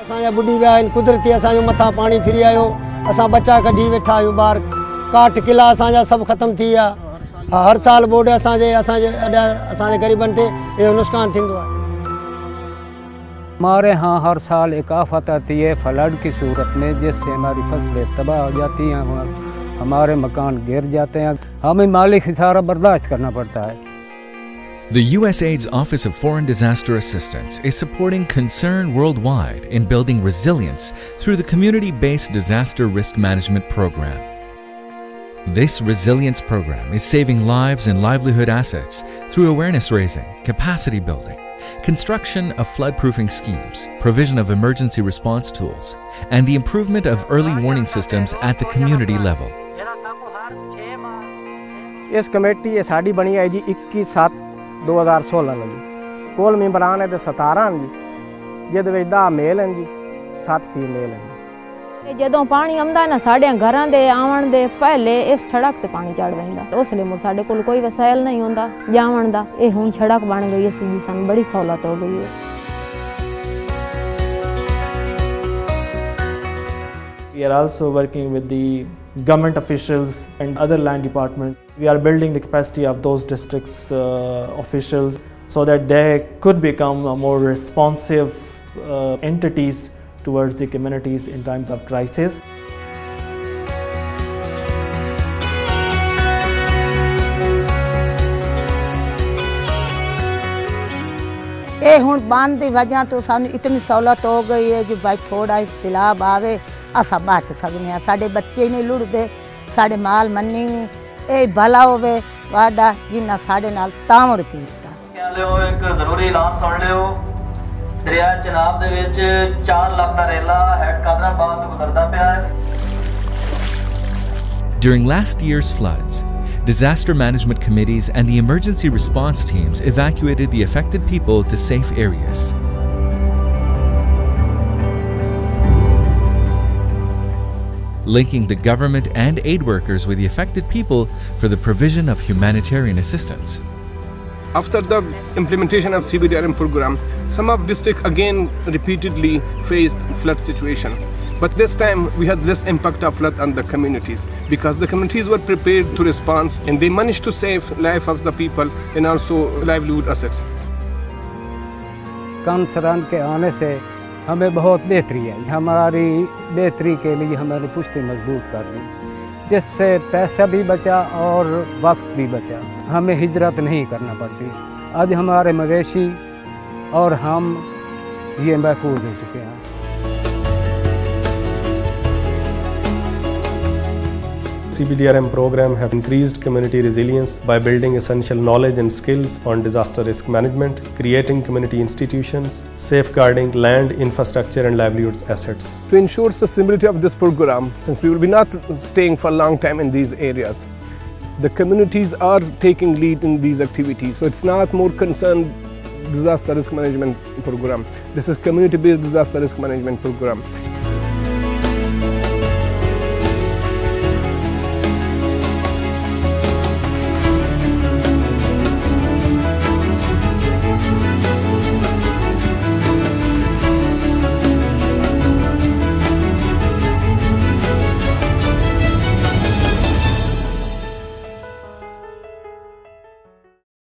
असांजा बुढ़ी विया आहिनि कुदरती असांजो मथां पाणी फिरी आयो असां बचा कढी वेठा आहियूं ॿार काठ किला असांजा सभु ख़तम थी विया हर साल बोर्ड असांजे ग़रीबनि ते इहो नुक़सानु थींदो आहे। हमारे यहाँ हर साल एक आफत आती है फ्लड की सूरत में, जिससे हमारी फसलें तबाह हो जाती हैं, हमारे मकान गिर जाते हैं, हमें माली खसारा बर्दाश्त करना पड़ता है। The USAID's Office of Foreign Disaster Assistance is supporting Concern Worldwide in building resilience through the community-based disaster risk management program. This resilience program is saving lives and livelihood assets through awareness raising, capacity building, construction of flood-proofing schemes, provision of emergency response tools, and the improvement of early warning systems at the community level. इस committee साड़ी बनी है जी 21/7/2016 जी कोल मैंबरान है 17 जी जिद विच 10 mail हैं जी 7 female हैं। ਜਦੋਂ ਪਾਣੀ ਆਉਂਦਾ ਨਾ ਸਾਡੇ ਘਰਾਂ ਦੇ ਆਉਣ ਦੇ ਪਹਿਲੇ ਇਸ ਸੜਕ ਤੇ ਪਾਣੀ ਚੜ ਜਾਂਦਾ ਉਸ ਲਈ ਸਾਡੇ ਕੋਲ ਕੋਈ ਵਸਾਇਲ ਨਹੀਂ ਹੁੰਦਾ ਜਾਵਣ ਦਾ ਇਹ ਹੁਣ ਸੜਕ ਬਣ ਗਈ ਸੀ ਜੀ ਸਾਨੂੰ ਬੜੀ ਸਹੂਲਤ ਹੋ ਗਈ ਹੈ। We are also working with the government officials and other land departments. We are building the capacity of those districts officials so that they could become more responsive entities towards the communities in times of crisis. ये हुण बांध की वजह तो सानू इतनी सहूलत हो गई है कि भाई थोड़ा सैलाब आवे असां बच सकते हैं, साडे बच्चे नहीं लुढ़दे, साडे माल मन्नी ये भला होवे वादा जिन्ना साडे नाल तावड़ कीता। एक जरूरी ऐलान सुन लियो दरिया चनाब दे विच 4 लाख दा रेला हैड कादराबाद तो गुजरदा पिया है। During last year's floods, disaster management committees and the emergency response teams evacuated the affected people to safe areas. Linking the government and aid workers with the affected people for the provision of humanitarian assistance. After the implementation of CBDRM program, some of districts again repeatedly faced flood situation. But this time we had less impact of flood on the communities because the communities were prepared to respond and they managed to save life of the people and also livelihood assets. Concern के आने से हमें बहुत बेहतरी आई, हमारी बेहतरी के लिए हमारी पुश्ती मजबूत कर दी, जिससे पैसा भी बचा और वक्त भी बचा, हमें हिजरत नहीं करना पड़ती। आज हमारे मवेशी और हम ये महफूज हो चुके हैं। CBDRM program have increased community resilience by building essential knowledge and skills on disaster risk management, creating community institutions, safeguarding land, infrastructure and livelihoods assets. To ensure sustainability of this program, since we will be not staying for a long time in these areas, the communities are taking lead in these activities. So it's not more concerned disaster risk management program. This is community-based disaster risk management program.